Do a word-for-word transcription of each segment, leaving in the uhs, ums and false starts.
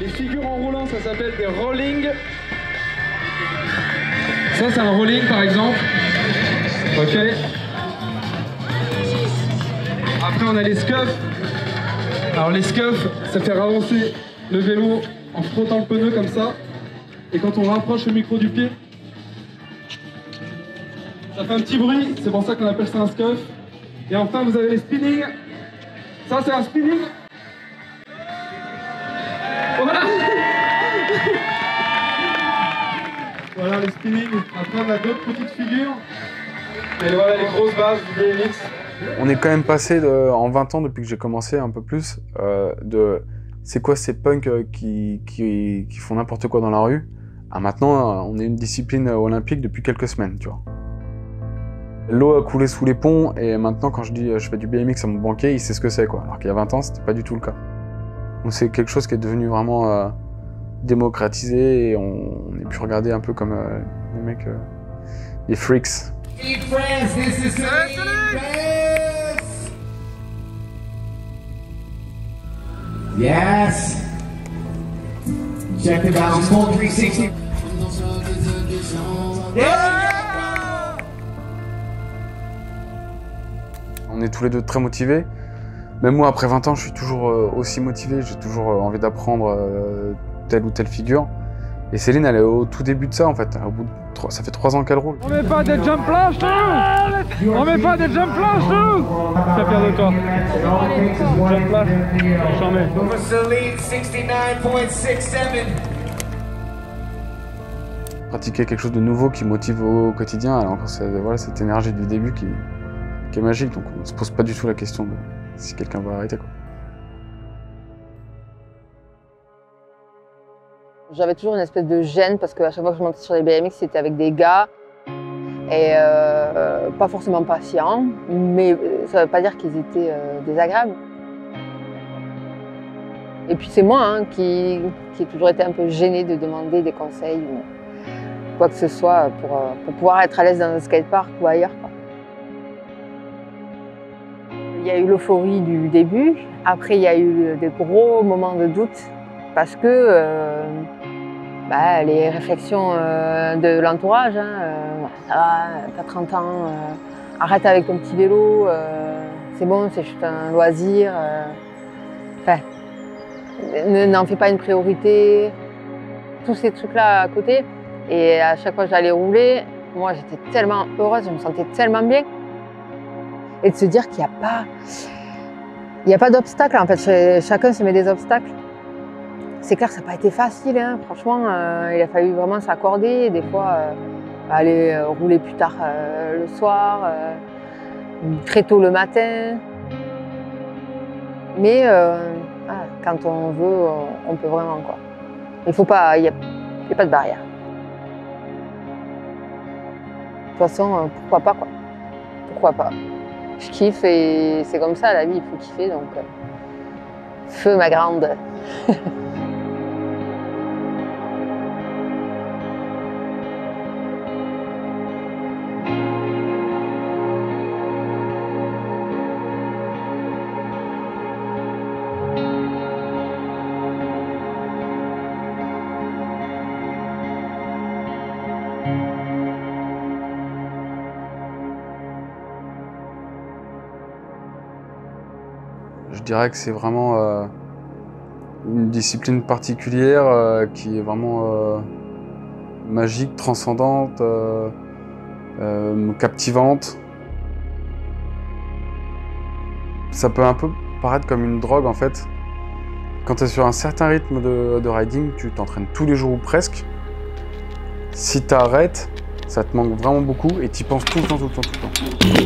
Les figures en roulant, ça s'appelle des rolling. Ça, c'est un rolling, par exemple. Ok. Après, on a les scuffs. Alors, les scuffs, ça fait avancer le vélo en frottant le pneu comme ça. Et quand on rapproche le micro du pied, ça fait un petit bruit. C'est pour ça qu'on appelle ça un scuff. Et enfin, vous avez les spinning. Ça, c'est un spinning. Voilà. Voilà les spinning. Après, on a d'autres petites figures. Et voilà les grosses bases du B M X. On est quand même passé de, en vingt ans, depuis que j'ai commencé un peu plus, euh, de c'est quoi ces punks qui, qui, qui font n'importe quoi dans la rue, à maintenant, on est une discipline olympique depuis quelques semaines, tu vois. L'eau a coulé sous les ponts, et maintenant, quand je dis je fais du B M X à mon banquier, il sait ce que c'est, quoi. Alors qu'il y a vingt ans, c'était pas du tout le cas. Donc c'est quelque chose qui est devenu vraiment euh, démocratisé, et on, on est pu regarder un peu comme euh, les mecs, euh, les freaks. Yes. Check the balance. Full three sixty. Yeah. On est tous les deux très motivés. Même moi, après vingt ans, je suis toujours euh, aussi motivé. J'ai toujours euh, envie d'apprendre euh, telle ou telle figure. Et Céline, elle est au tout début de ça, en fait. Au bout de trois, ça fait trois ans qu'elle roule. On met pas des jump flash, nous. On met pas des jump flash, nous. Très fier de toi. Jump flash, j'en mets. For Celine, sixty-nine point six seven. Pratiquer quelque chose de nouveau qui motive au quotidien, elle a encore cette, voilà, cette énergie du début qui, qui est magique. Donc on se pose pas du tout la question de si quelqu'un va arrêter, quoi. J'avais toujours une espèce de gêne parce qu'à chaque fois que je montais sur les B M X, c'était avec des gars et euh, pas forcément patients, mais ça ne veut pas dire qu'ils étaient euh, désagréables. Et puis c'est moi hein, qui, qui ai toujours été un peu gênée de demander des conseils ou quoi que ce soit pour, pour pouvoir être à l'aise dans un skatepark ou ailleurs, quoi. Il y a eu l'euphorie du début, après il y a eu des gros moments de doute parce que euh, bah, les réflexions euh, de l'entourage, hein, euh, ça va, t'as trente ans, euh, arrête avec ton petit vélo, euh, c'est bon, c'est juste un loisir. Euh, enfin, n'en fais pas une priorité. Tous ces trucs-là à côté. Et à chaque fois que j'allais rouler, moi j'étais tellement heureuse, je me sentais tellement bien. Et de se dire qu'il n'y a pas, il n'y a pas d'obstacles, en fait, chacun se met des obstacles. C'est clair que ça n'a pas été facile, hein. Franchement, euh, il a fallu vraiment s'accorder. Des fois, euh, aller euh, rouler plus tard euh, le soir, euh, très tôt le matin. Mais euh, ah, quand on veut, on peut vraiment, quoi. Il faut pas, il n'y a, a pas de barrière. De toute façon, euh, pourquoi pas, quoi. Pourquoi pas. Je kiffe et c'est comme ça, la vie, il faut kiffer, donc euh, feu ma grande. Je dirais que c'est vraiment euh, une discipline particulière euh, qui est vraiment euh, magique, transcendante, euh, euh, captivante. Ça peut un peu paraître comme une drogue en fait. Quand tu es sur un certain rythme de, de riding, tu t'entraînes tous les jours ou presque. Si tu arrêtes, ça te manque vraiment beaucoup et tu y penses tout le temps, tout le temps, tout le temps.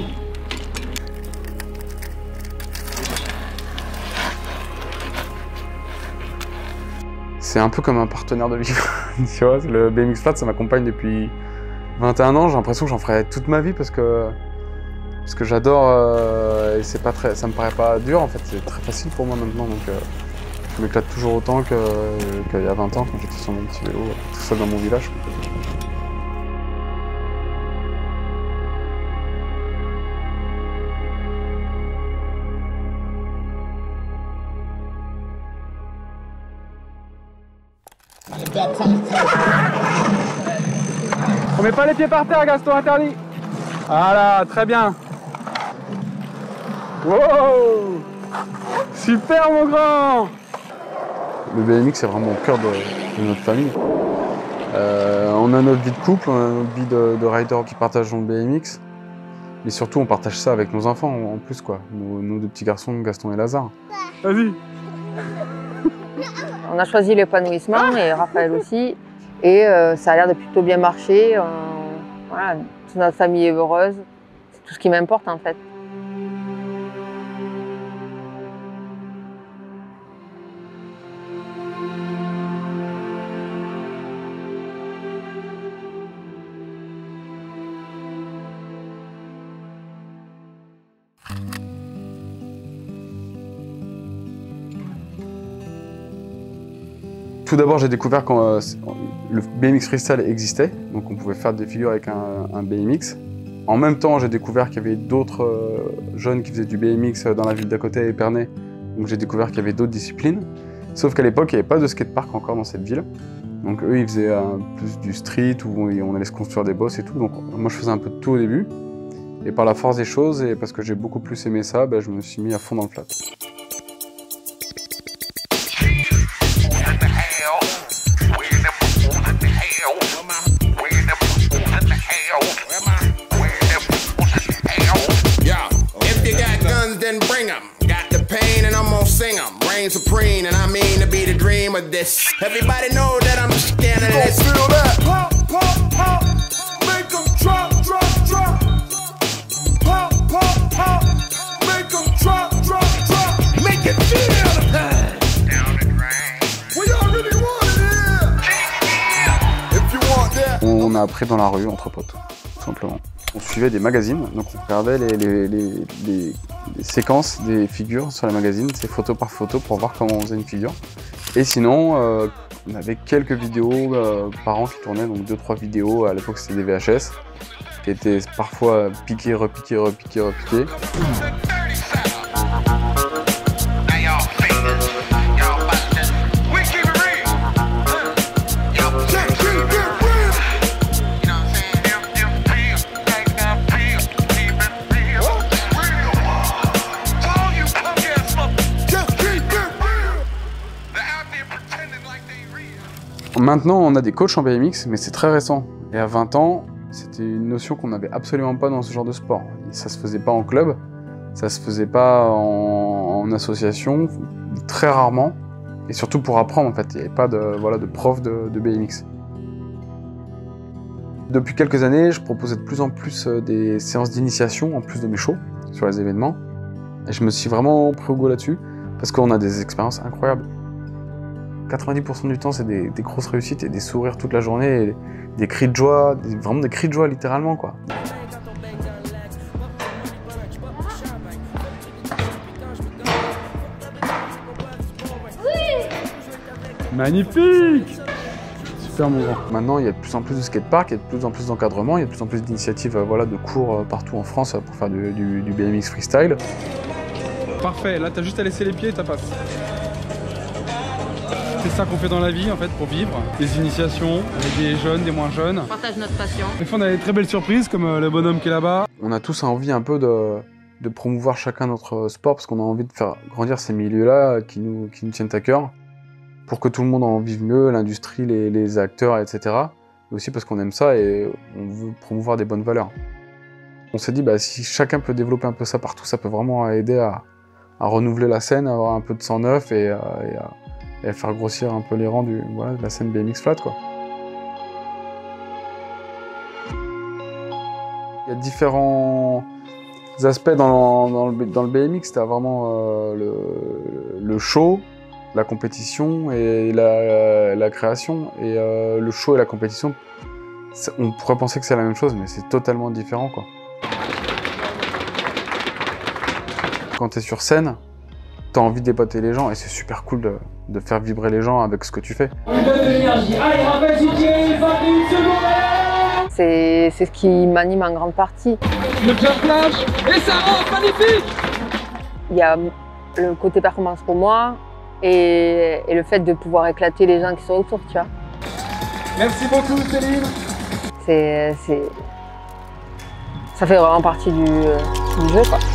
C'est un peu comme un partenaire de vie. Tu vois, le B M X Flat, ça m'accompagne depuis vingt et un ans. J'ai l'impression que j'en ferai toute ma vie parce que, parce que j'adore euh, et c'est pas très, ça me paraît pas dur en fait. C'est très facile pour moi maintenant. Donc, euh, je m'éclate toujours autant qu'il que y a vingt ans quand j'étais sur mon petit vélo, tout seul dans mon village. On met pas les pieds par terre, Gaston, interdit. Voilà, très bien. Wow! Super, mon grand! Le B M X, c'est vraiment au cœur de, de notre famille. Euh, on a notre vie de couple, on a notre vie de, de rider qui partage dans le B M X. Mais surtout, on partage ça avec nos enfants en plus, quoi. Nos, nos deux petits garçons, Gaston et Lazare. Vas-y! On a choisi l'épanouissement et Raphaël aussi. Et euh, ça a l'air de plutôt bien marcher. Euh, voilà, toute notre famille est heureuse. C'est tout ce qui m'importe en fait. Tout d'abord, j'ai découvert quand euh, le B M X Freestyle existait, donc on pouvait faire des figures avec un, un B M X. En même temps, j'ai découvert qu'il y avait d'autres euh, jeunes qui faisaient du B M X dans la ville d'à côté, Épernay. Donc j'ai découvert qu'il y avait d'autres disciplines. Sauf qu'à l'époque, il n'y avait pas de skatepark encore dans cette ville. Donc eux, ils faisaient euh, plus du street où on allait se construire des bosses et tout. Donc moi, je faisais un peu de tout au début. Et par la force des choses, et parce que j'ai beaucoup plus aimé ça, ben, je me suis mis à fond dans le flat. Then bring 'em. Got the pain and I'm gonna sing 'em. Reign supreme and I mean to be the dream of this. Everybody know that I'm scanning this. Feel that? Pop, pop, pop. Make 'em drop, drop, drop. Pop, pop, pop. Make 'em drop, drop, drop. Make it feel the pain. Down the drain. We already want it here. If you want that. On a appris dans la rue entre potes, tout simplement. On suivait des magazines, donc on regardait les, les, les, les, les séquences des figures sur les magazines, c'est photo par photo pour voir comment on faisait une figure. Et sinon, euh, on avait quelques vidéos euh, par an qui tournaient, donc deux trois vidéos, à l'époque c'était des V H S, qui étaient parfois piquées, repiquées, repiquées, repiquées. Maintenant, on a des coachs en B M X, mais c'est très récent. Et à vingt ans, c'était une notion qu'on n'avait absolument pas dans ce genre de sport. Ça se faisait pas en club, ça se faisait pas en, en association, très rarement. Et surtout pour apprendre, en fait, il n'y avait pas de, voilà, de prof de, de B M X. Depuis quelques années, je proposais de plus en plus des séances d'initiation, en plus de mes shows, sur les événements. Et je me suis vraiment pris au goût là-dessus, parce qu'on a des expériences incroyables. quatre-vingt-dix pour cent du temps, c'est des, des grosses réussites et des sourires toute la journée, et des cris de joie, des, vraiment des cris de joie littéralement, quoi. Magnifique! Super mon grand. Maintenant, il y a de plus en plus de skateparks, il y a de plus en plus d'encadrement, il y a de plus en plus d'initiatives, voilà, de cours partout en France pour faire du, du, du B M X freestyle. Parfait, là t'as juste à laisser les pieds et ça passe. C'est ça qu'on fait dans la vie en fait pour vivre, des initiations avec des jeunes, des moins jeunes. On partage notre passion. Des fois on a des très belles surprises comme euh, le bonhomme qui est là-bas. On a tous envie un peu de, de promouvoir chacun notre sport parce qu'on a envie de faire grandir ces milieux-là qui nous, qui nous tiennent à cœur pour que tout le monde en vive mieux, l'industrie, les, les acteurs, et cetera. Mais aussi parce qu'on aime ça et on veut promouvoir des bonnes valeurs. On s'est dit bah, si chacun peut développer un peu ça partout, ça peut vraiment aider à, à renouveler la scène, à avoir un peu de sang neuf et, à, et à et faire grossir un peu les rangs du, voilà, de la scène B M X flat, quoi. Il y a différents aspects dans, dans, le, dans le B M X. Tu as vraiment euh, le, le show, la compétition et la, la création. Et euh, le show et la compétition, on pourrait penser que c'est la même chose, mais c'est totalement différent, quoi. Quand tu es sur scène, t'as envie d'épater les gens et c'est super cool de, de faire vibrer les gens avec ce que tu fais. C'est ce qui m'anime en grande partie. Le jump flash et ça rentre, magnifique! Il y a le côté performance pour moi et, et le fait de pouvoir éclater les gens qui sont autour, tu vois. Merci beaucoup Céline. C'est, c'est... Ça fait vraiment partie du, euh, du jeu, quoi.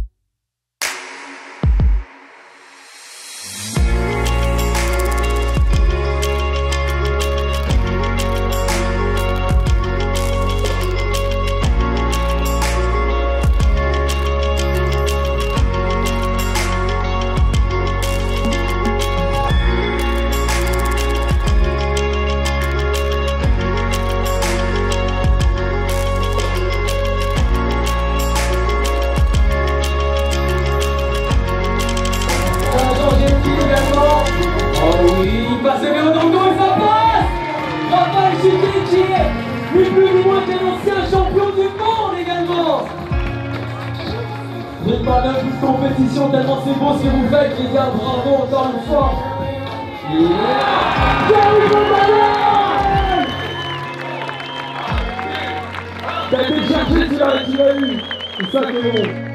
Passez bien dans le dos et ça passe. Raphaël Chiquet qui est ni plus ni moins qu'un ancien champion du monde également. Rythme à neuf, une compétition tellement c'est beau ce que vous faites les gars, bravo encore une fois. Yeah. T'as été cherché, tu l'as eu, c'est ça que c'est bon.